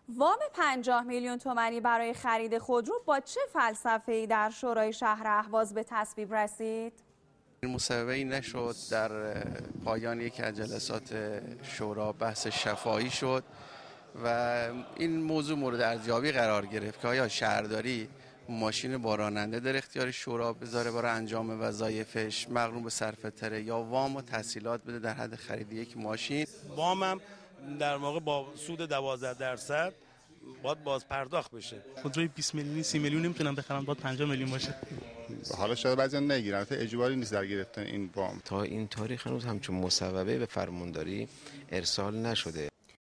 وام 50 میلیون تومانی برای خرید خودرو با چه فلسفه‌ای در شورای شهر اهواز به تصویب رسید؟ مصوبه‌ای نشد. در پایان یکی از جلسات شورا بحث شفاهی شد و این موضوع مورد ارزیابی قرار گرفت که آیا شهرداری ماشین با راننده در اختیار شورا بذاره برای انجام وظایفش مقرون به صرفه تره یا وام و تسهیلات بده در حد خرید یک ماشین. وامم در واقع با سود 12% باید باز پرداخت بشه. خودروی 20 میلیونی 30 میلیون نمیتونم بخرم، باید 50 میلیون باشه. حالا شاید بعضیا نگیرن، البته اجباری نیست در گرفتن این وام. تا این تاریخ هنوز همچون مصوبه به فرمانداری ارسال نشده.